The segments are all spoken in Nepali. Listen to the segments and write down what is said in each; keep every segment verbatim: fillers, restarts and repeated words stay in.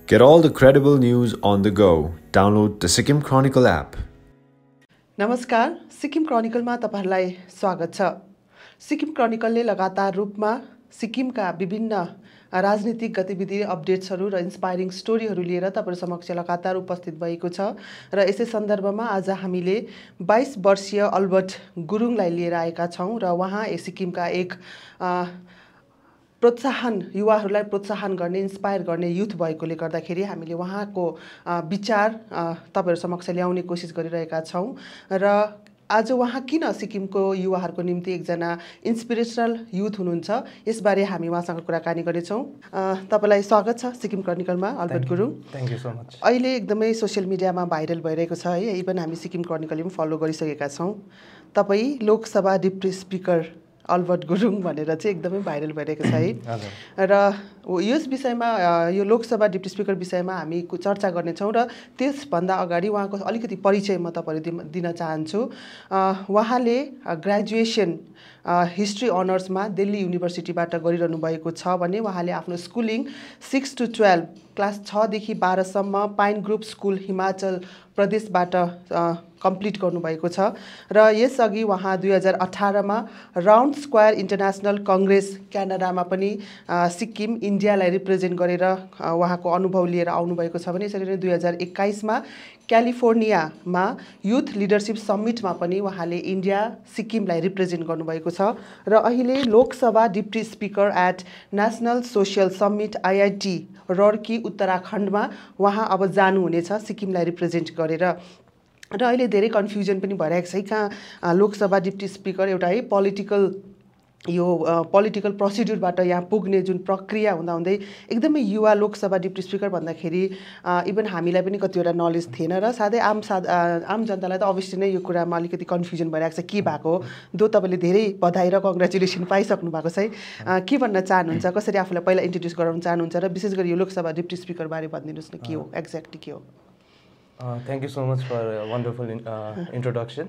Get all the credible news on the go. Download the Sikkim Chronicle app. नमस्कार, सिक्किम क्रोनिकलमा तपाईहरुलाई स्वागत छ। सिक्किम क्रोनिकलले लगातार रूपमा सिक्किमका विभिन्न राजनीतिक गतिविधि अपडेट्सहरु र इन्स्पायरिङ स्टोरीहरु लिएर तपाईहरु समक्ष लगातार उपस्थित भएको छ र यसै सन्दर्भमा आज हामीले बाइस वर्षीय अल्बर्ट गुरुङलाई लिएर आएका छौं र उहाँ सिक्किमका एक प्रोत्साहन युवाहरूलाई प्रोत्साहन गर्ने इन्स्पायर गर्ने युथ भएकोले गर्दाखेरि हामीले उहाँको विचार तपाईहरु समक्ष ल्याउने कोसिस गरिरहेका छौं र आज उहाँ किन सिक्किमको युवाहरूको निम्ति एकजना इन्स्पिरेसनल युथ हुनुहुन्छ यसबारे हामी उहाँसँग कुराकानी गर्नेछौं। तपाईलाई स्वागत छ सिक्किम क्रोनिकलमा Albert Gurung. Thank you so much. अहिले एकदमै सोशल मिडियामा भाइरल भइरहेको छ है, इभन हामी सिक्किम क्रोनिकलले पनि फलो गरिसकेका छौं। तपाई Lok Sabha deputy speaker Albert Gurung भनेर चाहिँ एकदमै भाइरल भइरहेको छ है र यस विषयमा यो लोकसभा डिप्टी स्पिकर विषयमा हामी चर्चा गर्ने छौं र त्यसभन्दा अगाडि उहाँको अलिकति परिचय म तपाईहरुलाई दिन चाहन्छु। उहाँले ग्रेजुएसन हिस्ट्री अनर्समा दिल्ली युनिभर्सिटीबाट गरिरहनु भएको छ भने उहाँले आफ्नो schooling six to twelve class छ देखि बाह्र सम्म पाइन ग्रुप स्कुल हिमाचल प्रदेशबाट कम्प्लिट गर्नुभएको छ र यसअघि उहाँ दुई हजार अठार मा राउन्ड स्क्वायर इन्टरनेशनल कांग्रेस क्यानाडामा पनि सिक्किम इन्डियालाई रिप्रेजेन्ट गरेर उहाँको अनुभव लिएर आउनु भएको छ भने यसरी नै दुई हजार एक्काइस मा क्यालिफोर्नियामा युथ लिडरशिप समिटमा पनि उहाँले इन्डिया सिक्किमलाई रिप्रेजेन्ट गर्नुभएको छ र अहिले Lok Sabha deputy speaker at national social summit IIT Roorkee उत्तराखण्डमा उहाँ अब जानुहुनेछ सिक्किमलाई रिप्रेजेन्ट गरेर र अहिले धेरै कन्फ्युजन पनि भइरहेको छ कहाँ लोकसभा डिप्टी स्पिकर एउटा है पोलिटिकल यो पोलिटिकल प्रोसिड्युरबाट यहाँ पुग्ने जुन प्रक्रिया हुँदा हुँदै एकदमै युवा लोकसभा डिप्टी स्पिकर भन्दाखेरि इभन हामीलाई पनि कतिवटा नलेज थिएन र साथै आम आम जनतालाई त अवश्य नै यो कुरामा अलिकति कन्फ्युजन भइरहेको छ के भएको दो तपाईले धेरै बधाई र कङ्ग्रेचुलेसन पाइसक्नु भएको छ है। के भन्न चाहनुहुन्छ, कसरी आफूलाई पहिला इन्ट्रोड्युस गराउन चाहनुहुन्छ र विशेष गरी यो लोकसभा डिप्टी स्पिकर बारे भनिदिनुस् न, के हो एक्ज्याक्टली के हो? Thank you so much for wonderful introduction.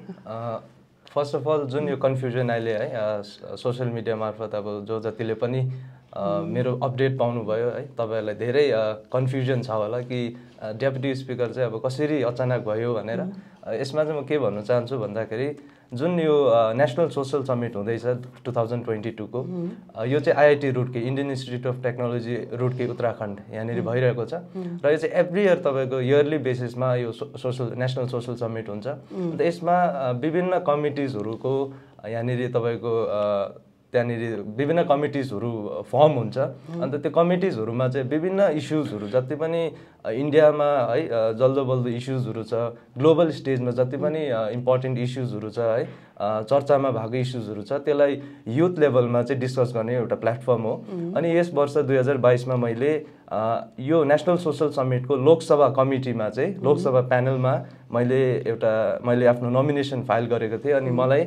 First of all जुन यो कन्फ्युजन अहिले है सोशल मिडिया मार्फत अब जो जतिले पनि मेरो अपडेट पाउनुभयो है, तपाईहरुलाई धेरै कन्फ्युजन छ होला कि डेपुटी स्पिकर चाहिँ अब कसरी अचानक भयो भनेर। यसमा चाहिँ म के भन्न चाहन्छु भन्दाखेरि जुन यो नेशनल सोशल समिट हुँदैछ टु थाउजन्ड ट्वेन्टी टू को यो चाहिँ IIT Roorkee Indian Institute of Technology Roorkee Uttarakhand यहाँनिर भइरहेको छ र यो चाहिँ एभ्री इयर तपाईँको इयरली बेसिसमा यो सोशल नेशनल सोशल समिट हुन्छ। अन्त यसमा विभिन्न कमिटिजहरूको यहाँनिर तपाईँको त्यहाँनिर विभिन्न कमिटिजहरू फर्म हुन्छ। अन्त त्यो कमिटिजहरूमा चाहिँ विभिन्न इस्युजहरू जति पनि इन्डियामा है जल्दो बल्दो इस्युजहरू छ, ग्लोबल स्टेजमा जति पनि इम्पोर्टेन्ट इस्युजहरू छ है, चर्चामा भएको इस्युजहरू छ, त्यसलाई युथ लेभलमा चाहिँ डिस्कस गर्ने एउटा प्लेटफर्म हो। अनि यस वर्ष दुई हजार बाइसमा मैले यो नेशनल सोशल समिटको लोकसभा कमिटीमा चाहिँ लोकसभा प्यानलमा मैले एउटा मैले आफ्नो नोमिनेसन फाइल गरेको थिएँ। अनि मलाई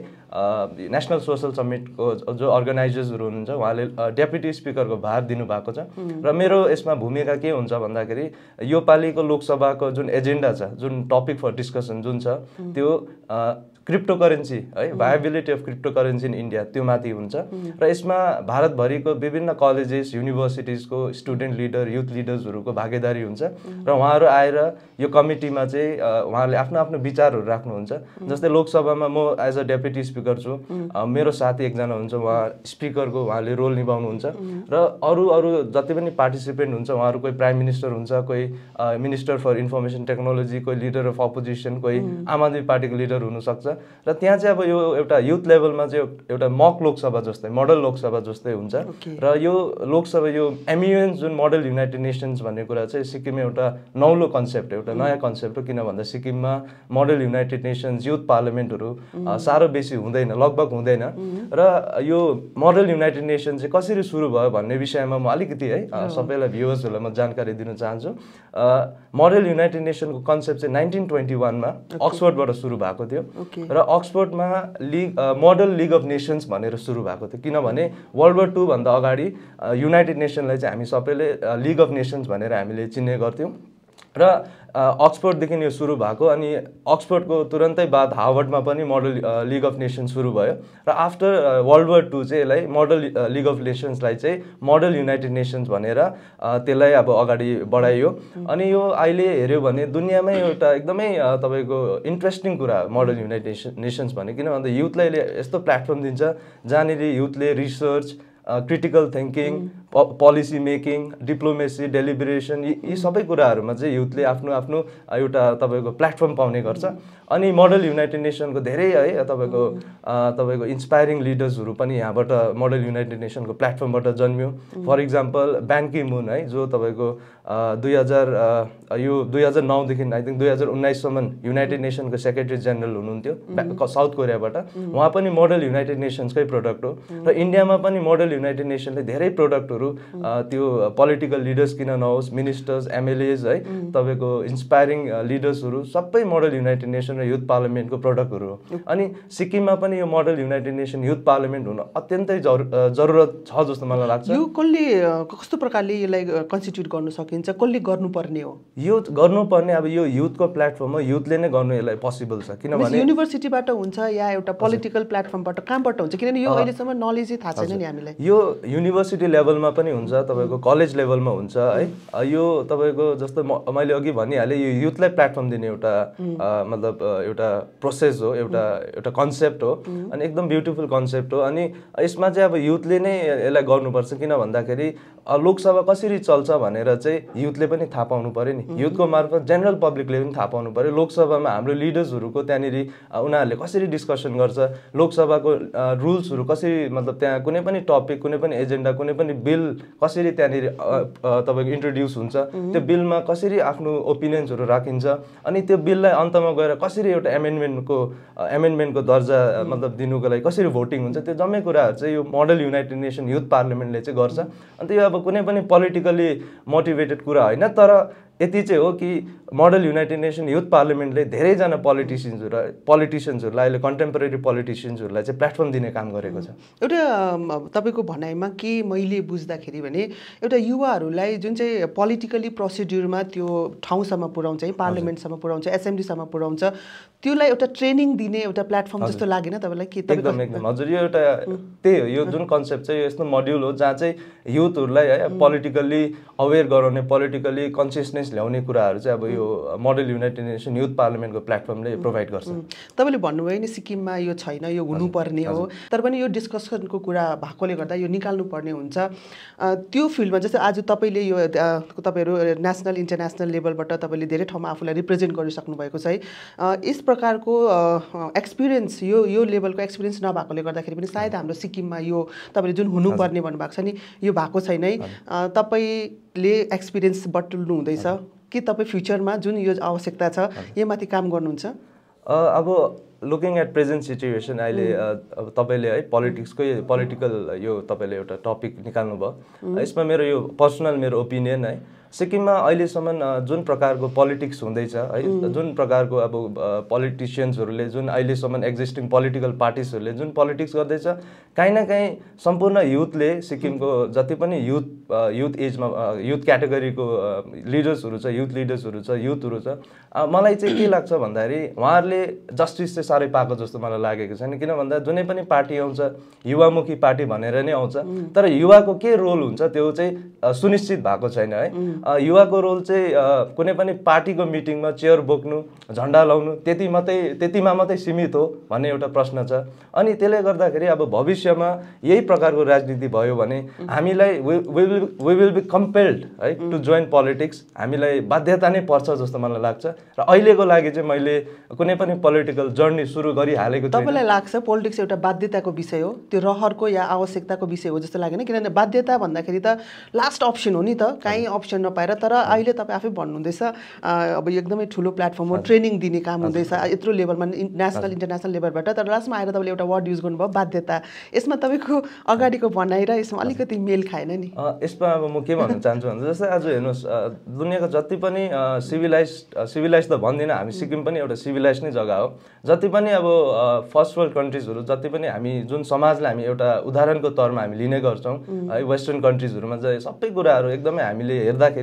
नेशनल सोशल समिटको जो अर्गनाइजर्सहरू हुनुहुन्छ उहाँले डेपुटी स्पिकरको भार दिनुभएको छ र मेरो यसमा भूमिका के हुन्छ भन्दाखेरि यो पालिको लोकसभाको जुन एजेन्डा छ, जुन टपिक फर डिस्कसन जुन छ त्यो क्रिप्टो करेन्सी है, viability of crypto currency in India त्यो माथि हुन्छ र यसमा भारतभरिको विभिन्न कलेजेस युनिभर्सिटिजको स्टुडेन्ट लिडर युथ लिडर्सहरूको भागीदारी हुन्छ र उहाँहरू आएर यो कमिटीमा चाहिँ उहाँहरूले आफ्नो आफ्नो विचारहरू राख्नुहुन्छ। जस्तै लोकसभामा म एज अ डेपुटी स्पिकर छु, मेरो साथी एकजना हुन्छ उहाँ स्पिकरको उहाँले रोल निभाउनुहुन्छ र अरू अरू जति पनि पार्टिसिपेन्ट हुन्छ उहाँहरू कोही प्राइम मिनिस्टर हुन्छ, कोही मिनिस्टर फर इन्फर्मेसन टेक्नोलोजी, कोही लिडर अफ अपोजिसन, कोही आम आदमी पार्टीको लिडर हुनसक्छ र त्यहाँ चाहिँ अब यो एउटा युथ लेभलमा चाहिँ एउटा मक लोकसभा जस्तै मोडल लोकसभा जस्तै हुन्छ र यो लोकसभा यो एमयुएन जुन मोडल युनाइटेड नेसन्स भन्ने कुरा चाहिँ सिक्किममा एउटा नौलो कन्सेप्ट एउटा नयाँ कन्सेप्ट हो। किन भन्दा सिक्किममा मोडल युनाइटेड नेसन्स युथ पार्लियामेन्टहरू साह्रो बेसी हुँदैन, लगभग हुँदैन र यो मोडल युनाइटेड नेसन चाहिँ कसरी सुरु भयो भन्ने विषयमा म अलिकति है सबैलाई भ्युअर्सहरूलाई म जानकारी दिन चाहन्छु। मोडल युनाइटेड नेसनको कन्सेप्ट चाहिँ नाइन्टिन ट्वेन्टी वानमा अक्सफोर्डबाट सुरु भएको थियो र अक्सफोर्डमा league model league of nations भनेर सुरु भएको थियो। किनभने वर्ल्ड वार टू भन्दा अगाडि युनाइटेड नेसनलाई चाहिँ हामी सबैले लिग अफ नेसन्स भनेर हामीले चिन्ने गर्थ्यौँ र अक्सफोर्डदेखि यो सुरु भएको अनि अक्सफोर्डको तुरन्तै बाद हार्वर्डमा पनि मोडल लिग अफ नेसन्स सुरु भयो र आफ्टर वर्ल्ड वार टू चाहिँ यसलाई मोडल लिग अफ नेसन्सलाई चाहिँ मोडल युनाइटेड नेसन्स भनेर त्यसलाई अब अगाडि बढाइयो अनि यो अहिले हेऱ्यो भने दुनियाँमै एउटा एकदमै तपाईँको इन्ट्रेस्टिङ कुरा मोडल युनाइटेड नेसन्स भने किन भन्दा युथलाई यस्तो प्लेटफर्म दिन्छ जहाँनिर युथले research critical thinking policy making diplomacy deliberation यी सबै कुराहरूमा चाहिँ युथले आफ्नो आफ्नो एउटा तपाईँको प्लेटफर्म पाउने गर्छ अनि मोडल युनाइटेड नेसनको धेरै है तपाईँको तपाईँको इन्सपायरिङ लिडर्सहरू पनि यहाँबाट मोडल युनाइटेड नेसनको प्लेटफर्मबाट जन्मियो फर इक्जाम्पल ब्यान की मुन है जो तपाईँको दुई हजार यो दुई हजार नौदेखि आई थिङ्क दुई हजार उन्नाइससम्म युनाइटेड नेसनको सेक्रेटरी जेनरल हुनुहुन्थ्यो साउथ कोरियाबाट उहाँ पनि मोडल युनाइटेड नेसन्सकै प्रोडक्ट हो र इन्डियामा पनि मोडल युनाइटेड नेसनले धेरै प्रोडक्टहरू त्यो पोलिटिकल लिडर्स किन नहोस् मिनिस्टर्स एमएलएज है तपाईँको इन्सपायरिङ लिडर्सहरू सबै मोडल युनाइटेड नेसन र युथ पार्लियामेन्टको प्रोडक्टहरू हो अनि सिक्किममा पनि यो model United Nation youth parliament हुन अत्यन्तै जरुरत छ जस्तो मलाई लाग्छ यो कसले कस्तो प्रकारले यसलाई कन्स्टिट्युट गर्न सकिन्छ कसले गर्नुपर्ने हो यो गर्नुपर्ने अब यो युथको प्लेटफर्म हो युथले नै गर्नु यसलाई पोसिबल छ किनभने युनिभर्सिटीबाट हुन्छ या एउटा पोलिटिकल प्लेटफर्मबाट कहाँबाट हुन्छ किनभने यो अहिलेसम्म नलेजै थाहा छैन नि हामीलाई यो युनिभर्सिटी लेभलमा पनि हुन्छ तपाईँको कलेज लेभलमा हुन्छ है यो तपाईँको जस्तो मैले अघि भनिहालेँ यो युथलाई प्लेटफर्म दिने एउटा मतलब एउटा प्रोसेस हो एउटा एउटा कन्सेप्ट हो अनि एकदम ब्युटिफुल कन्सेप्ट हो अनि यसमा चाहिँ अब युथले नै यसलाई गर्नुपर्छ किन भन्दाखेरि लोकसभा कसरी चल्छ भनेर चाहिँ युथले पनि थाहा पाउनु पर्यो नि युथको मार्फत जेनरल पब्लिकले पनि थाहा पाउनु पर्यो लोकसभामा हाम्रो लिडर्सहरूको त्यहाँनिर उनीहरूले कसरी डिस्कसन गर्छ लोकसभाको रुल्सहरू कसरी मतलब त्यहाँ कुनै पनि टपिक कुनै पनि एजेन्डा कुनै पनि बिल कसरी त्यहाँनिर तपाईँको इन्ट्रोड्युस हुन्छ त्यो बिलमा कसरी आफ्नो ओपिनियन्सहरू राखिन्छ अनि त्यो बिललाई अन्तमा गएर कसरी एउटा एमेन्डमेन्टको एमेन्डमेन्टको दर्जा मतलब दिनुको लागि कसरी भोटिङ हुन्छ त्यो जम्मै कुराहरू चाहिँ यो मोडल युनाइटेड नेसन युथ पार्लियामेन्टले चाहिँ गर्छ अन्त यो अब कुनै पनि पोलिटिकली मोटिभेटेड कुरा होइन तर यति चाहिँ हो कि मोडल युनाइटेड नेसन युथ पार्लियामेन्टले धेरैजना पोलिटिसियन्सहरू पोलिटिसियन्सहरूलाई अहिले कन्टेम्पोरेरी पोलिटिसियन्सहरूलाई चाहिँ प्लेटफर्म दिने काम गरेको छ एउटा तपाईँको भनाइमा के मैले बुझ्दाखेरि भने एउटा युवाहरूलाई जुन चाहिँ पोलिटिकली प्रोसिड्युरमा त्यो ठाउँसम्म पुर्याउँछ है पार्लियामेन्टसम्म पुर्याउँछ एसेम्ब्लीसम्म पुर्याउँछ त्यसलाई एउटा ट्रेनिङ दिने एउटा प्लेटफर्म जस्तो लागेन तपाईँलाई के एकदम एकदम हजुर यो एउटा त्यही हो यो जुन कन्सेप्ट चाहिँ यस्तो मोड्युल हो जहाँ चाहिँ युथहरूलाई है पोलिटिकल्ली अवेर गराउने पोलिटिकल्ली कन्सियसनेस ल्याउने कुराहरू चाहिँ अब यो मोडल युनाइटेड नेसन युथ पार्लियामेन्टको प्लेटफर्मले प्रोभाइड गर्छ तपाईँले भन्नुभयो नि सिक्किममा यो छैन यो हुनुपर्ने हो तर पनि यो डिस्कसनको कुरा भएकोले गर्दा यो निकाल्नु पर्ने हुन्छ त्यो फिल्डमा जस्तै आज तपाईँले यो तपाईँहरू नेसनल इन्टरनेसनल लेभलबाट तपाईँले धेरै ठाउँमा आफूलाई रिप्रेजेन्ट गरिसक्नु भएको छ है यस प्रकारको एक्सपिरियन्स यो यो लेभलको एक्सपिरियन्स नभएकोले गर्दाखेरि पनि सायद हाम्रो सिक्किममा यो तपाईँले जुन हुनुपर्ने भन्नुभएको छ नि यो भएको छैन है तपाईँले एक्सपिरियन्स बटुल्नु हुँदैछ के तपाईँ फ्युचरमा जुन यो आवश्यकता छ यो माथि काम गर्नुहुन्छ अब लुकिङ एट प्रेजेन्ट सिचुएसन अहिले अब तपाईँले है पोलिटिक्सकै पोलिटिकल यो तपाईँले एउटा टपिक निकाल्नु भयो यसमा मेरो यो पर्सनल मेरो ओपिनियन है सिक्किममा अहिलेसम्म जुन प्रकारको पोलिटिक्स हुँदैछ है जुन प्रकारको अब पोलिटिसियन्सहरूले जुन अहिलेसम्म एक्जिस्टिङ पोलिटिकल पार्टिजहरूले जुन पोलिटिक्स गर्दैछ काहीँ न काहीँ सम्पूर्ण युथले सिक्किमको जति पनि युथ युथ एजमा युथ क्याटेगोरीको लिडर्सहरू छ युथ लिडर्सहरू छ युथहरू छ मलाई चाहिँ के लाग्छ भन्दाखेरि उहाँहरूले जस्टिस चाहिँ साह्रै पाएको जस्तो मलाई लागेको छैन किन भन्दा जुनै पनि पार्टी आउँछ युवामुखी पार्टी भनेर नै आउँछ तर युवाको के रोल हुन्छ त्यो चाहिँ सुनिश्चित भएको छैन है युवाको रोल चाहिँ कुनै पनि पार्टीको मिटिङमा चेयर बोक्नु झन्डा लाउनु त्यति मात्रै त्यतिमा मात्रै सीमित हो भन्ने एउटा प्रश्न छ अनि त्यसले गर्दाखेरि अब भविष्यमा यही प्रकारको राजनीति भयो भने हामीलाई वी विल बी कम्पेल्ड है टु जोइन पोलिटिक्स हामीलाई बाध्यता नै पर्छ जस्तो मलाई लाग्छ र अहिलेको लागि चाहिँ मैले कुनै पनि पोलिटिकल जर्नी सुरु गरिहालेको छु तपाईँलाई लाग्छ पोलिटिक्स एउटा बाध्यताको विषय हो त्यो रहरको या आवश्यकताको विषय हो जस्तो लागेन किनभने बाध्यता भन्दाखेरि त लास्ट अप्सन हो नि त काहीँ अप्सन नपाएर तर अहिले तपाईँ आफै भन्नुहुँदैछ अब एकदमै ठुलो प्लेटफर्म हो ट्रेनिङ दिने काम हुँदैछ यत्रो लेभलमा नेसनल इन्टरनेसनल लेभलबाट तर लास्टमा आएर तपाईँले एउटा वर्ड युज गर्नुभयो बाध्यता यसमा तपाईँको अगाडिको भनाइ र यसमा अलिकति मेल खाएन नि यसमा अब म के भन्न चाहन्छु भन्दा जस्तै आज हेर्नुहोस् दुनियाँको जति पनि सिभिलाइज सिभिलाइज त भन्दिनँ हामी सिक्किम पनि एउटा सिभिलाइज नै जग्गा हो जति पनि अब फर्स्ट वर्ल्ड कन्ट्रिजहरू जति पनि हामी जुन समाजलाई हामी एउटा उदाहरणको तौरमा हामी लिने गर्छौँ है वेस्टर्न कन्ट्रिजहरूमा चाहिँ सबै कुराहरू एकदमै हामीले हेर्दाखेरि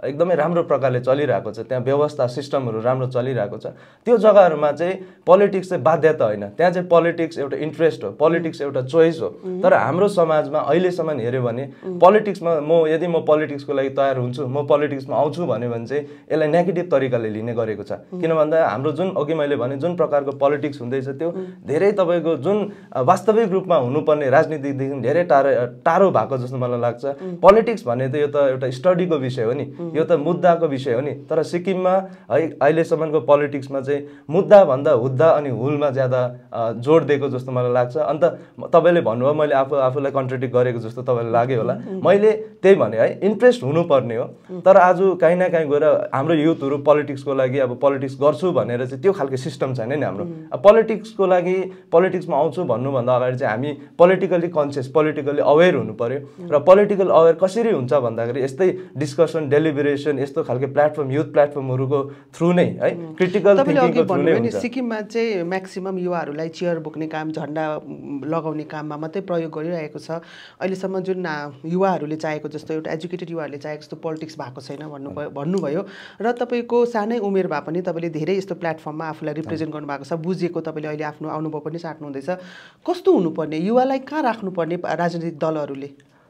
एकदमै राम्रो प्रकारले चलिरहेको छ, त्यहाँ व्यवस्था सिस्टमहरू राम्रो चलिरहेको छ, त्यो जग्गाहरूमा चाहिँ पोलिटिक्स चाहिँ बाध्यता होइन, त्यहाँ चाहिँ पोलिटिक्स एउटा इन्ट्रेस्ट हो, पोलिटिक्स एउटा चोइस हो। तर हाम्रो समाजमा अहिलेसम्म हेऱ्यो भने पोलिटिक्समा म यदि म पोलिटिक्सको लागि तयार हुन्छु, म पोलिटिक्समा आउँछु भन्यो भने चाहिँ यसलाई नेगेटिभ तरिकाले लिने गरेको छ। किन भन्दा हाम्रो जुन अघि मैले भने जुन प्रकारको पोलिटिक्स हुँदैछ त्यो धेरै तपाईँको जुन वास्तविक रूपमा हुनुपर्ने राजनीतिदेखि धेरै टाढो टाढो भएको जस्तो मलाई लाग्छ। पोलिटिक्स भने त यो त एउटा स्टडीको विषय हो नि, यो त मुद्दाको विषय हो नि। तर सिक्किममा है अहिलेसम्मको पोलिटिक्समा चाहिँ मुद्दाभन्दा हुद्दा अनि हुलमा ज्यादा जोड दिएको जस्तो मलाई लाग्छ। अन्त तपाईँले भन्नुभयो मैले आफू आफूलाई कन्ट्राडिक्ट गरेको जस्तो तपाईँलाई लाग्यो होला, मैले त्यही भने है इन्ट्रेस्ट हुनुपर्ने हो। तर आज काहीँ न काहीँ गएर हाम्रो युथहरू पोलिटिक्सको लागि अब पोलिटिक्स गर्छु भनेर चाहिँ त्यो खालको सिस्टम छैन नि हाम्रो। पोलिटिक्सको लागि पोलिटिक्समा आउँछु भन्नुभन्दा अगाडि चाहिँ हामी पोलिटिकली कन्सियस, पोलिटिकली अवेर हुनु पर्यो। र पोलिटिकल अवेर कसरी हुन्छ भन्दाखेरि यस्तै डिस्कसन, डेलिबरेसन, यस्तो खालको प्लेटफर्म, युथ प्लेटफर्महरूको थ्रु नै है, क्रिटिकल थिङ्किङको थ्रु नै हुन्छ। सिक्किममा चाहिँ म्याक्सिमम युवाहरूलाई चेयर बोक्ने काम, झन्डा लगाउने काममा मात्रै प्रयोग गरिरहेको छ। अहिलेसम्म जुन युवाहरूले चाहेको जस्तो, एउटा एजुकेटेड युवाहरूले चाहेको जस्तो पोलिटिक्स भएको छैन भन्नुभयो भन्नुभयो र तपाईँको सानै उमेर भए पनि तपाईँले धेरै यस्तो प्लेटफर्ममा आफूलाई रिप्रेजेन्ट गर्नुभएको छ, बुझेको तपाईँले अहिले आफ्नो अनुभव पनि साट्नु हुँदैछ। कस्तो हुनुपर्ने, युवालाई कहाँ राख्नुपर्ने राजनीतिक दलहरूले?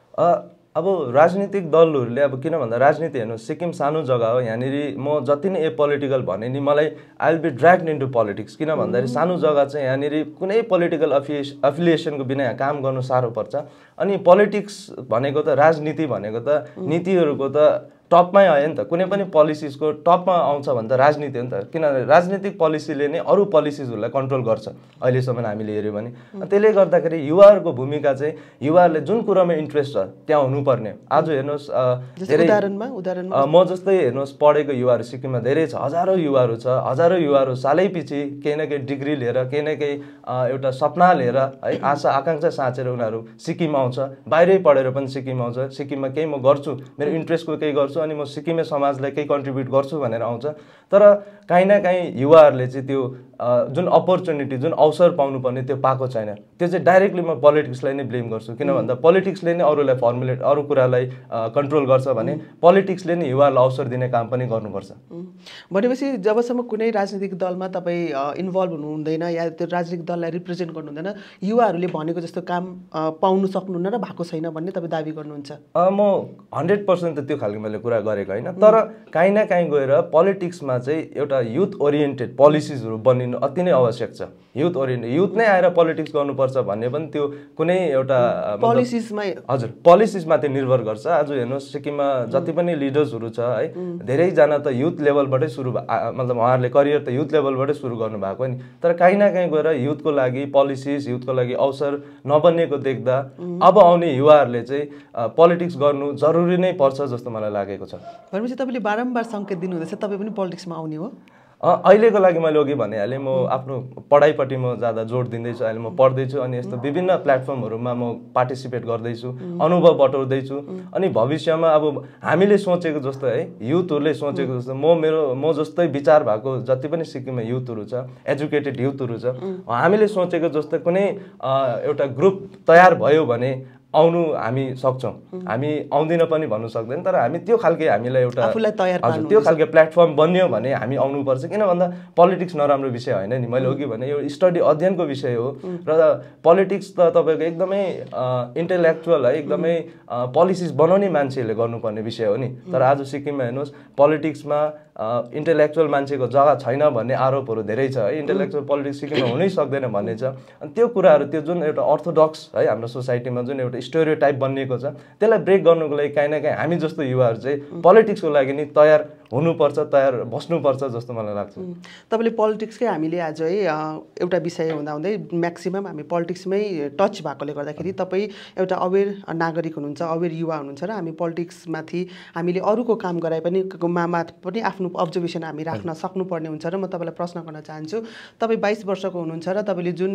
अब राजनीतिक दलहरूले अब किन भन्दा राजनीति हेर्नु, सिक्किम सानो जग्गा हो, यहाँनिर म जति नै ए पोलिटिकल भने नि मलाई I will be dragged into politics. किन भन्दाखेरि सानो जग्गा चाहिँ यहाँनिर कुनै पोलिटिकल अफिस एफिलिएसनको बिना यहाँ काम गर्नु साह्रो पर्छ। अनि पोलिटिक्स भनेको त, राजनीति भनेको त नीतिहरूको त टपमै आयो नि त। कुनै पनि पोलिसिजको टपमा आउँछ भने त राजनीति हो नि त। किनभने राजनीतिक पोलिसीले नै अरू पोलिसिजहरूलाई कन्ट्रोल गर्छ अहिलेसम्म हामीले हेऱ्यो भने। त्यसले गर्दाखेरि युवाहरूको भूमिका चाहिँ युवाहरूले जुन कुरामा इन्ट्रेस्ट छ त्यहाँ हुनुपर्ने। आज हेर्नुहोस् धेरै उदाहरणमा उदाहरणमा म जस्तै हेर्नुहोस् पढेको युवाहरू सिक्किममा धेरै छ, हजारौँ युवाहरू छ। हजारौँ युवाहरू सालै पछि केही न केही डिग्री लिएर, केही न केही एउटा सपना लिएर है, आशा आकाङ्क्षा साँचेर उनीहरू सिक्किम आउँछ। बाहिरै पढेर पनि सिक्किम आउँछ, सिक्किममा केही म गर्छु, मेरो इन्ट्रेस्टको केही गर्छु अनि म सिक्किमे समाजलाई केही कन्ट्रिब्युट गर्छु भनेर आउँछ। तर काहीँ न काहीँ युवाहरूले चाहिँ त्यो जुन अपर्च्युनिटी, जुन अवसर पाउनुपर्ने त्यो पाएको छैन। त्यो चाहिँ डाइरेक्टली म पोलिटिक्सलाई नै ब्लेम गर्छु। किन भन्दा पोलिटिक्सले नै अरूलाई फर्मुलेट, अरू कुरालाई कन्ट्रोल गर्छ भने पोलिटिक्सले नै युवाहरूलाई अवसर दिने काम पनि गर्नुपर्छ। भनेपछि जबसम्म कुनै राजनीतिक दलमा तपाईँ इन्भल्भ हुनु हुँदैन या त्यो राजनीतिक दललाई रिप्रेजेन्ट गर्नु हुँदैन, युवाहरूले भनेको जस्तो काम पाउनु सक्नुहुन्न र भएको छैन भन्ने तपाईँ दाबी गर्नुहुन्छ? म हन्ड्रेड पर्सेन्ट त त्यो खालको मैले कुरा गरेको होइन। तर काहीँ न काहीँ गएर पोलिटिक्समा चाहिँ एउटा युथ ओरिएन्टेड पोलिसिजहरू बनिनु अति नै आवश्यक छ। युथ ओरिएन्टेड, युथ नै आएर पोलिटिक्स गर्नुपर्छ भन्ने पनि त्यो कुनै एउटा पोलिसिसमै, हजुर पोलिसिसमा त्यो निर्भर गर्छ। आज हेर्नुहोस् सिक्किममा जति पनि लिडर्सहरू छ है, धेरैजना त युथ लेभलबाटै सुरु, मतलब उहाँहरूले करियर त युथ लेभलबाटै सुरु गर्नुभएको नि। तर काहीँ न काहीँ गएर युथको लागि पोलिसिस, युथको लागि अवसर नबनिएको देख्दा अब आउने युवाहरूले चाहिँ पोलिटिक्स गर्नु जरुरी नै पर्छ जस्तो मलाई लागेको छ। भनेपछि तपाईँले बारम्बार सङ्केत दिनुहुँदैछ तपाईँ पनि पोलिटिक्समा आउने हो? अहिलेको लागि मैले अघि भनिहालेँ, म आफ्नो पढाइपट्टि म ज्यादा जोड दिँदैछु। अहिले म पढ्दैछु अनि यस्तो विभिन्न प्लेटफर्महरूमा म पार्टिसिपेट गर्दैछु, अनुभव बटुल्दैछु। अनि भविष्यमा अब हामीले सोचेको जस्तो है, युथहरूले सोचेको जस्तो, म मेरो म जस्तै विचार भएको जति पनि सिक्किममा युथहरू छ, एजुकेटेड युथहरू छ, हामीले सोचेको जस्तो कुनै एउटा ग्रुप तयार भयो भने आउनु हामी सक्छौँ। हामी आउँदिन पनि भन्नु सक्दैन, तर हामी त्यो खालके हामीलाई एउटा हजुर त्यो खालके प्लेटफर्म बन्यो भने हामी आउनुपर्छ। किन भन्दा पोलिटिक्स नराम्रो विषय होइन नि, मैले अघि भने यो स्टडी अध्ययनको विषय हो। र पोलिटिक्स त तपाईँको एकदमै इन्टेलेक्चुअल है, एकदमै पोलिसिस बनाउने मान्छेहरूले गर्नुपर्ने विषय हो नि। तर आज सिक्किममा हेर्नुहोस् पोलिटिक्समा इन्टेलेक्चुअल मान्छेको जग्गा छैन भन्ने आरोपहरू धेरै छ है। इन्टेलेक्चुअल पोलिटिक्स सिक्किममा हुनै सक्दैन भन्ने छ। अनि त्यो कुराहरू, त्यो जुन एउटा अर्थोडक्स है हाम्रो सोसाइटीमा जुन एउटा स्टेरियोटाइप बनिएको छ, त्यसलाई ब्रेक गर्नुको लागि काहीँ न काहीँ हामी जस्तो युवाहरू चाहिँ पोलिटिक्सको लागि नि तयार हुनुपर्छ, तयार बस्नुपर्छ जस्तो मलाई लाग्छ। तपाईँले पोलिटिक्सकै हामीले आज है एउटा विषय हुँदाहुँदै म्याक्सिमम् हामी पोलिटिक्समै टच भएकोले गर्दाखेरि तपाईँ एउटा अवेर नागरिक हुनुहुन्छ, अवेर युवा हुनुहुन्छ र हामी पोलिटिक्समाथि हामीले अरूको काम गराए पनि मामा पनि आफ्नो अब्जर्भेसन हामी राख्न सक्नुपर्ने हुन्छ। र म तपाईँलाई प्रश्न गर्न चाहन्छु, तपाईँ बाइस वर्षको हुनुहुन्छ र तपाईँले जुन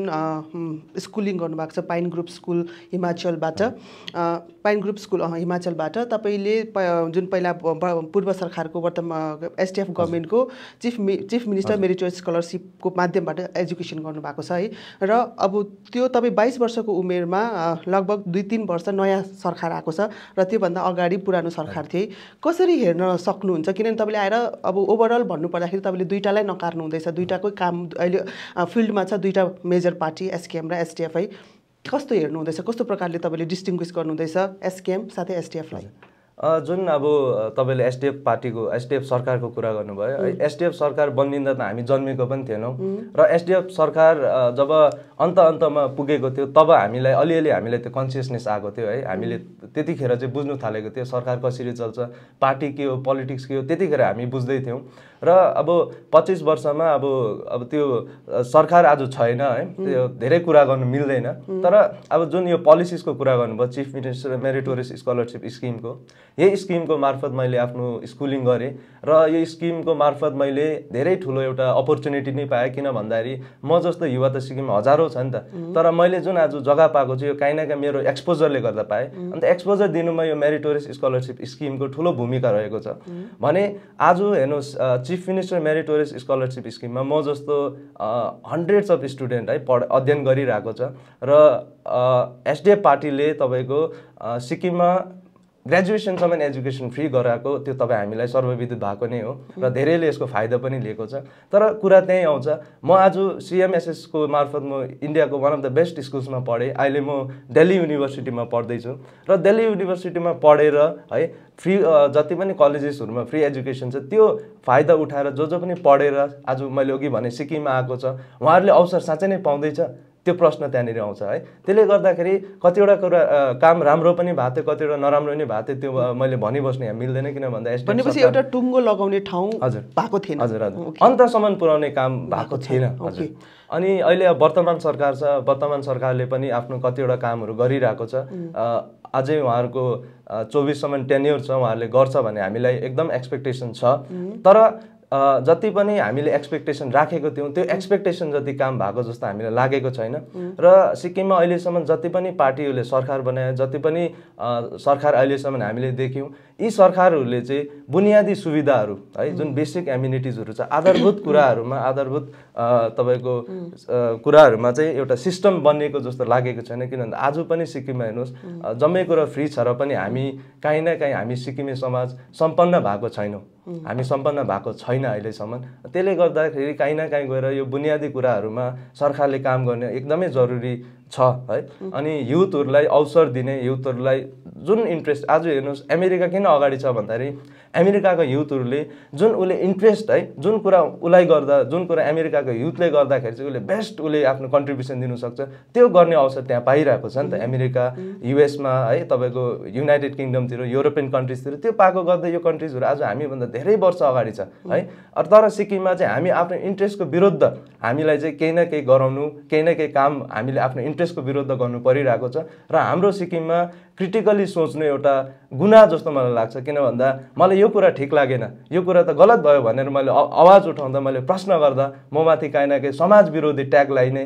स्कुलिङ गर्नुभएको छ पाइन ग्रुप स्कुल हिमाचलबाट, पाइन ग्रुप स्कुल हिमाचलबाट, तपाईँले जुन पहिला पूर्व सरकारको वर्तमान STF government chief chief minister meritorious स्कलरसिपको माध्यमबाट एजुकेसन गर्नुभएको छ है। र अब त्यो तपाईँ बाइस वर्षको उमेरमा लगभग दुई तिन वर्ष नयाँ सरकार आएको छ र त्योभन्दा अगाडि पुरानो सरकार थिए, कसरी हेर्न सक्नुहुन्छ? किनभने तपाईँले आएर अब ओभरअल भन्नुपर्दाखेरि तपाईँले दुईटालाई नकार्नु हुँदैछ, दुईटाकै काम अहिले फिल्डमा छ, दुईटा मेजर पार्टी एसकेएम र एसडिएफ है। कस्तो हेर्नुहुँदैछ, कस्तो प्रकारले तपाईँले डिस्टिङ्ग्विस गर्नुहुँदैछ एसकेएम साथै एसडिएफलाई? जुन अब तपाईँले एसडिएफ पार्टीको एसडिएफ सरकारको कुरा गर्नुभयो है, एसडिएफ सरकार बनिँदा त हामी जन्मेको पनि थिएनौँ र एसडिएफ सरकार जब अन्त अन्तमा पुगेको थियो तब हामीलाई अलिअलि हामीलाई त्यो कन्सियसनेस आएको थियो है। हामीले त्यतिखेर चाहिँ बुझ्नु थालेको थियो सरकार कसरी चल्छ, पार्टी के हो, पोलिटिक्स के हो, त्यतिखेर हामी बुझ्दै थियौँ। र अब पच्चिस वर्षमा अब अब त्यो सरकार आज छैन है, त्यो धेरै कुरा गर्नु मिल्दैन। तर अब जुन यो पोलिसिसको कुरा गर्नुभयो चिफ मिनिस्टर मेरिटोरियस स्कलरसिप स्किमको, यही स्किमको मार्फत मैले आफ्नो स्कुलिङ गरेँ र यो स्किमको मार्फत मैले धेरै ठुलो एउटा अपर्च्युनिटी नै पाएँ। किन भन्दाखेरि म जस्तो युवा त सिक्किममा हजारौँ छ नि त, तर मैले जुन आज जग्गा पाएको छु यो काहीँ न काहीँ मेरो एक्सपोजरले गर्दा पाएँ। अन्त एक्सपोजर दिनुमा यो मेरिटोरियस स्कलरसिप स्किमको ठुलो भूमिका रहेको छ। भने आज हेर्नुहोस् चिफ मिनिस्टर मेरिटोरियस स्कलरसिप स्किममा म जस्तो हन्ड्रेड्स अफ स्टुडेन्ट है पढ अध्ययन गरिरहेको छ र एसडिएफ पार्टीले तपाईँको सिक्किममा ग्रेजुएसनसम्म एजुकेसन फ्री गराएको, त्यो तपाईँ हामीलाई सर्वविदित भएको नै हो र धेरैले यसको फाइदा पनि लिएको छ। तर कुरा त्यहीँ आउँछ, म आज सिएमएसएसको मार्फत म इन्डियाको वान अफ द बेस्ट स्कुल्समा पढेँ, अहिले म दिल्ली युनिभर्सिटीमा पढ्दैछु र दिल्ली युनिभर्सिटीमा पढेर है फ्री जति पनि कलेजेसहरूमा फ्री एजुकेसन छ त्यो फाइदा उठाएर जो जो पनि पढेर आज मैले अघि भने सिक्किममा आएको छ उहाँहरूले अवसर साँच्चै नै पाउँदैछ, त्यो प्रश्न त्यहाँनिर आउँछ है। त्यसले गर्दाखेरि कतिवटा कुरा काम राम्रो पनि भएको थियो, कतिवटा नराम्रो पनि भएको थियो, त्यो मैले भनिबस्नु यहाँ मिल्दैन। किन भन्दा भनेपछि एउटा टुङ्गो लगाउने ठाउँ हजुर भएको थिएन, हजुर हजुर अन्तसम्म पुर्याउने काम भएको थिएन हजुर। अनि अहिले वर्तमान सरकार छ, वर्तमान सरकारले पनि आफ्नो कतिवटा कामहरू गरिरहेको छ। अझै उहाँहरूको चौबिससम्म टेन्योर छ, उहाँहरूले गर्छ भने हामीलाई एकदम एक्सपेक्टेसन छ। तर जति पनि हामीले एक्सपेक्टेसन राखेको थियौँ त्यो एक्सपेक्टेसन जति काम भएको जस्तो हामीलाई लागेको छैन। र सिक्किममा अहिलेसम्म जति पनि पार्टीहरूले सरकार बनाए, जति पनि सरकार अहिलेसम्म हामीले देख्यौँ, यी सरकारहरूले चाहिँ बुनियादी सुविधाहरू है जुन बेसिक एम्युनिटिजहरू छ, आधारभूत कुराहरूमा आधारभूत तपाईँको कुराहरूमा चाहिँ एउटा सिस्टम बनिएको जस्तो लागेको छैन। किनभने आज पनि सिक्किममा हेर्नुहोस् जम्मै कुरा फ्री छ र पनि हामी काहीँ न काहीँ हामी सिक्किमे समाज सम्पन्न भएको छैनौँ, हामी सम्पन्न भएको छैन अहिलेसम्म। त्यसले गर्दाखेरि काहीँ न काहीँ गएर यो बुनियादी कुराहरूमा सरकारले काम गर्ने एकदमै जरुरी छ है। अनि युथहरूलाई अवसर दिने, युथहरूलाई जुन इन्ट्रेस्ट आज हेर्नुहोस् अमेरिका किन अगाडि छ भन्दाखेरि अमेरिकाको युथहरूले जुन उसले इन्ट्रेस्ट है जुन कुरा उसलाई गर्दा जुन कुरा अमेरिकाको युथले गर्दाखेरि चाहिँ उसले बेस्ट उसले आफ्नो कन्ट्रिब्युसन दिनुसक्छ त्यो गर्ने अवसर त्यहाँ पाइरहेको छ नि त। अमेरिका युएसमा है तपाईँको युनाइटेड किङडमतिर युरोपियन कन्ट्रिजतिर त्यो पाएको गर्दा यो कन्ट्रिजहरू आज हामीभन्दा धेरै वर्ष अगाडि छ है। तर सिक्किममा चाहिँ हामी आफ्नो इन्ट्रेस्टको विरुद्ध हामीलाई चाहिँ केही न केही गराउनु, केही न केही काम हामीले आफ्नो इन्ट्रेस्टको विरुद्ध गर्नु परिरहेको छ। र हाम्रो सिक्किममा क्रिटिकली सोच्नु एउटा गुनाह जस्तो मलाई लाग्छ। किन भन्दा मलाई यो कुरा ठिक लागेन, यो कुरा त गलत भयो भनेर मैले आवाज उठाउँदा, मैले प्रश्न गर्दा म माथि काहीँ न काहीँ समाज विरोधी ट्याग लगाइने,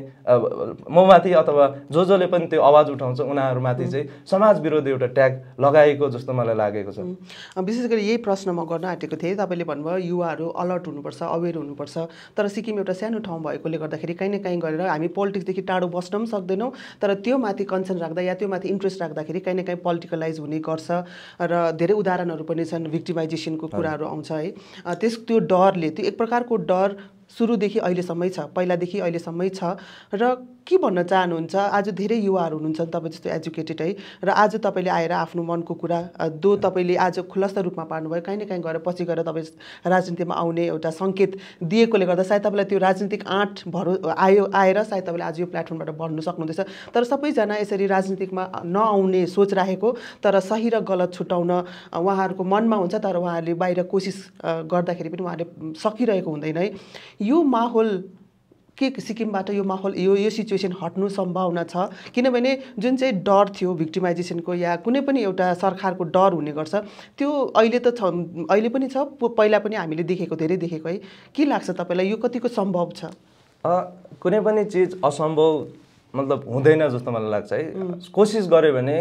म माथि अथवा जो जसले पनि त्यो आवाज उठाउँछ उनीहरूमाथि चाहिँ समाज विरोधी एउटा ट्याग लगाएको जस्तो मलाई लागेको छ। विशेष गरी यही प्रश्न म गर्न आँटेको थिएँ। तपाईँले भन्नुभयो युवाहरू अलर्ट हुनुपर्छ, अवेर हुनुपर्छ, तर सिक्किम एउटा सानो ठाउँ भएकोले गर्दाखेरि काहीँ न काहीँ गरेर हामी पोलिटिक्सदेखि टाढो बस्न पनि सक्दैनौँ। तर त्यो माथि कन्सर्न राख्दा या त्यो माथि इन्ट्रेस्ट राख्दाखेरि काहीँ न काहीँ पोलिटिकलाइज हुने गर्छ र धेरै उदाहरणहरू पनि छन्, भिक्टिमाइजेसनको कुराहरू आउँछ है। त्यस त्यो डरले, त्यो एक प्रकारको डर सुरुदेखि अहिलेसम्मै छ, पहिलादेखि अहिलेसम्मै छ। र के भन्न चाहनुहुन्छ? आज धेरै युवाहरू हुनुहुन्छ तपाईँ जस्तो एजुकेटेड है, र आज तपाईँले आएर आफ्नो मनको कुरा दो तपाईँले आज खुलस्त रूपमा पार्नुभयो, काहीँ न काहीँ गएर पछि गएर तपाईँ राजनीतिमा आउने एउटा सङ्केत दिएकोले गर्दा सायद तपाईँलाई त्यो राजनीतिक आँट भरो आयो आएर सायद तपाईँले आज यो प्लेटफर्मबाट बढ्नु सक्नुहुँदैछ। तर सबैजना यसरी राजनीतिकमा नआउने सोच राखेको, तर सही र गलत छुटाउन उहाँहरूको मनमा हुन्छ, तर उहाँहरूले बाहिर कोसिस गर्दाखेरि पनि उहाँहरूले सकिरहेको हुँदैन है। यो माहौल के सिक्किमबाट यो माहौल यो यो सिचुएसन हट्नु सम्भावना छ? किनभने जुन चाहिँ डर थियो भिक्टिमाइजेसनको या कुनै पनि एउटा सरकारको डर हुने गर्छ, त्यो अहिले त छ, अहिले पनि छ, पहिला पनि हामीले देखेको, धेरै देखेको है। के लाग्छ तपाईँलाई यो कतिको सम्भव छ? कुनै पनि चिज असम्भव मतलब हुँदैन जस्तो मलाई लाग्छ है। कोसिस गर्यो भने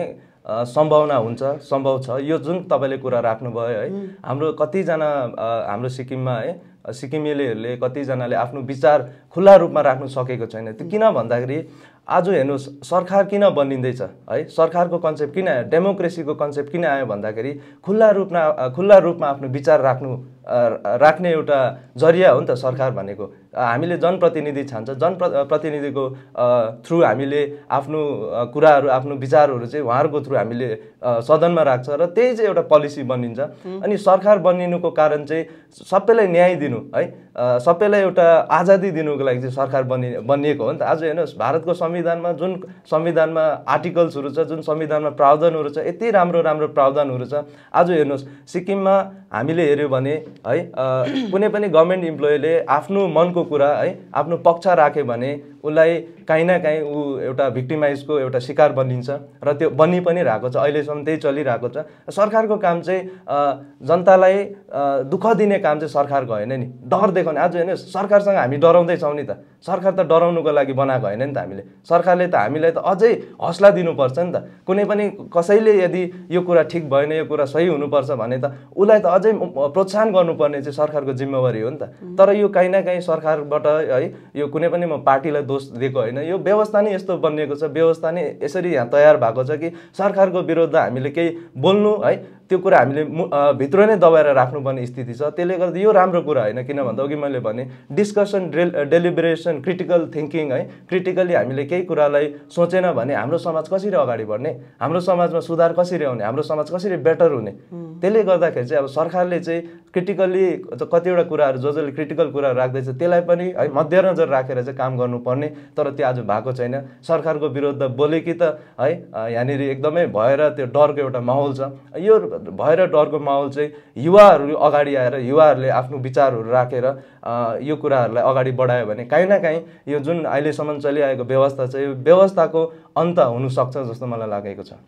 सम्भावना हुन्छ, सम्भव छ। यो जुन तपाईँले कुरा राख्नुभयो है, हाम्रो कतिजना हाम्रो सिक्किममा है सिक्किमेलीहरूले कतिजनाले आफ्नो विचार खुल्ला रूपमा राख्नु सकेको छैन। त्यो किन भन्दाखेरि आज हेर्नुहोस् सरकार किन बनिँदैछ है, सरकारको कन्सेप्ट किन आयो, डेमोक्रेसीको कन्सेप्ट किन आयो भन्दाखेरि खुल्ला रूपमा खुल्ला रूपमा आफ्नो विचार राख्नु राख्ने एउटा जरिया हो नि त सरकार भनेको। हामीले जनप्रतिनिधि छान्छ, जनप्रतिनिधिको थ्रु हामीले आफ्नो कुराहरू आफ्नो विचारहरू चाहिँ उहाँहरूको थ्रु हामीले सदनमा राख्छ र त्यही चाहिँ एउटा पोलिसी बनिन्छ। अनि सरकार बनिनुको कारण चाहिँ सबैलाई न्याय दिनु है, सबैलाई एउटा आजादी दिनुको लागि चाहिँ सरकार बनि बनिएको हो नि त। आज हेर्नुहोस् भारतको संविधानमा जुन संविधानमा आर्टिकल्सहरू छ, जुन संविधानमा प्रावधानहरू छ, यति राम्रो राम्रो प्रावधानहरू छ। आज हेर्नुहोस् सिक्किममा हामीले हेऱ्यौँ भने है कुनै पनि गभर्मेन्ट इम्प्लोइले आफ्नो मनको कुरा है आफ्नो पक्ष राख्यो भने उसलाई काहीँ न काहीँ ऊ एउटा भिक्टिमाइजको एउटा शिकार बनिन्छ र त्यो बनि पनि रहेको छ, अहिलेसम्म त्यही चलिरहेको छ। सरकारको काम चाहिँ जनतालाई दुःख दिने काम चाहिँ सरकारको होइन नि, डर देखाउने। आज हेर्नुहोस् सरकारसँग हामी डराउँदैछौँ नि त, सरकार त डराउनुको लागि बनाएको होइन नि त हामीले। सरकारले त हामीलाई त अझै हौसला दिनुपर्छ नि त। कुनै पनि कसैले यदि यो कुरा ठिक भएन, यो कुरा सही हुनुपर्छ भने त उसलाई त अझै प्रोत्साहन गर्नुपर्ने चाहिँ सरकारको जिम्मेवारी हो नि त। तर यो काहीँ न काहीँ सरकारबाट है यो कुनै पनि म पार्टीलाई दोष दिएको होइन, यो व्यवस्था नै यस्तो बनिएको छ, व्यवस्था नै यसरी यहाँ तयार भएको छ कि सरकारको विरुद्ध हामीले केही बोल्नु है त्यो कुरा हामीले भित्र नै दबाएर राख्नुपर्ने स्थिति छ। त्यसले गर्दा यो राम्रो कुरा होइन। किन भन्दा अघि मैले भने डिस्कसन, डेलिबरेसन, क्रिटिकल थिङ्किङ है, क्रिटिकली हामीले केही कुरालाई सोचेन भने हाम्रो समाज कसरी अगाडि बढ्ने, हाम्रो समाजमा सुधार कसरी आउने, हाम्रो समाज कसरी बेटर हुने। त्यसले गर्दाखेरि चाहिँ अब सरकारले चाहिँ क्रिटिकल्ली कतिवटा कुराहरू जो जसले क्रिटिकल कुराहरू राख्दैछ त्यसलाई पनि है मध्यनजर राखेर चाहिँ काम गर्नुपर्ने, तर त्यो आज भएको छैन। सरकारको विरुद्ध बोले कि त है यहाँनिर एकदमै भएर त्यो डरको एउटा माहौल छ। यो भएर डरको माहौल चाहिँ युवाहरू अगाडि आएर युवाहरूले आफ्नो विचारहरू राखेर यो कुराहरूलाई अगाडि बढायो भने काहीँ न काहीँ यो जुन अहिलेसम्म चलिआएको व्यवस्था छ यो व्यवस्थाको अन्त हुनसक्छ जस्तो मलाई लागेको छ।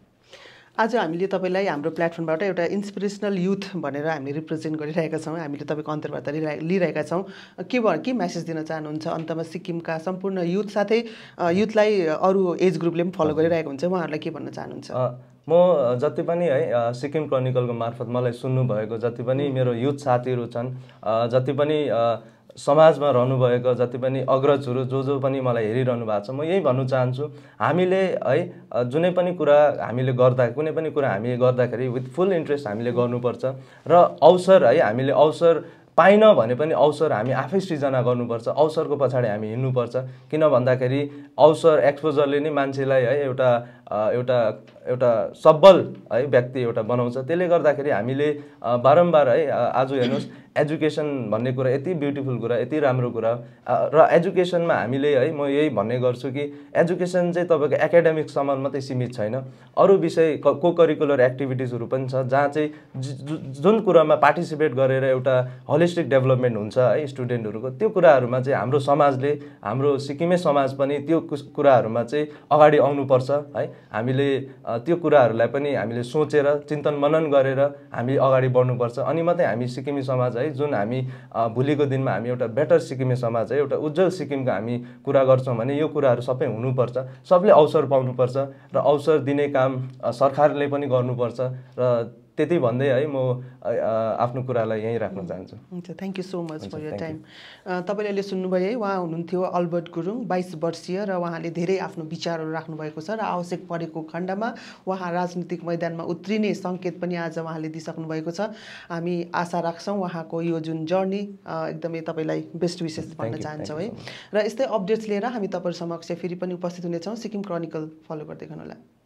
आज हामीले तपाईँलाई हाम्रो प्लेटफर्मबाट एउटा इन्सपिरेसनल युथ भनेर हामी रिप्रेजेन्ट गरिरहेका छौँ, हामीले तपाईँको अन्तर्वार्ता लिइरहेका छौँ। के भ के मेसेज दिन चाहनुहुन्छ अन्तमा सिक्किमका सम्पूर्ण युथ साथै युथलाई अरू एज ग्रुपले पनि फलो गरिरहेको हुन्छ, उहाँहरूलाई के भन्न चाहनुहुन्छ? म जति पनि है सिक्किम क्रोनिकलको मार्फत मलाई सुन्नुभएको जति पनि मेरो युथ साथीहरू छन्, जति पनि समाजमा रहनुभएको जति पनि अग्रजहरू जो जो पनि मलाई हेरिरहनु भएको छ, म यही भन्नु चाहन्छु हामीले है जुनै पनि कुरा हामीले गर्दा कुनै पनि कुरा हामी गर्दाखेरि विथ फुल इन्ट्रेस्ट हामीले गर्नुपर्छ र अवसर है हामीले अवसर पाइन भने पनि अवसर हामी आफै सृजना गर्नुपर्छ, अवसरको पछाडि हामी हिँड्नुपर्छ। किन भन्दाखेरि अवसर एक्सपोजरले नै मान्छेलाई है एउटा एउटा एउटा सबल है व्यक्ति एउटा बनाउँछ। त्यसले गर्दाखेरि हामीले बारम्बार है आज हेर्नुहोस् एजुकेसन भन्ने कुरा यति ब्युटिफुल कुरा, यति राम्रो कुरा र एजुकेसनमा हामीले है म यही भन्ने गर्छु कि एजुकेसन चाहिँ तपाईँको एकाडेमिकसम्म मात्रै सीमित छैन, अरू विषय को करिकुलर एक्टिभिटिजहरू पनि छ जहाँ चाहिँ जुन कुरामा पार्टिसिपेट गरेर एउटा होलिस्टिक डेभलपमेन्ट हुन्छ है स्टुडेन्टहरूको, त्यो कुराहरूमा चाहिँ हाम्रो समाजले हाम्रो सिक्किमे समाज पनि त्यो कुराहरूमा चाहिँ अगाडि आउनुपर्छ है। हामीले त्यो कुराहरूलाई पनि हामीले सोचेर चिन्तन मनन गरेर हामी अगाडि बढ्नुपर्छ, अनि मात्रै हामी सिक्किमे समाज है जुन हामी भोलिको दिनमा हामी एउटा बेटर सिक्किमे समाज है एउटा उज्जवल सिक्किमको हामी कुरा गर्छौँ भने यो कुराहरू सबै हुनुपर्छ, सबले अवसर पाउनुपर्छ र अवसर दिने काम सरकारले पनि गर्नुपर्छ र त्यति भन्दै है म आफ्नो कुरालाई यहीँ राख्न चाहन्छु। हुन्छ, thank you so much for your time. तपाईँले अहिले सुन्नुभयो है, उहाँ हुनुहुन्थ्यो अल्बर्ट गुरुङ, बाइस वर्षीय र उहाँले धेरै आफ्नो विचारहरू राख्नुभएको छ र आवश्यक परेको खण्डमा उहाँ राजनीतिक मैदानमा उत्रिने सङ्केत पनि आज उहाँले दिइसक्नु भएको छ। हामी आशा राख्छौँ उहाँको यो जुन जर्नी एकदमै तपाईँलाई बेस्ट विसेस भन्न चाहन्छौँ है। र यस्तै अपडेट्स लिएर हामी तपाईँहरू समक्ष फेरि पनि उपस्थित हुनेछौँ। सिक्किम क्रोनिकल फलो गर्दै गर्नुहोला।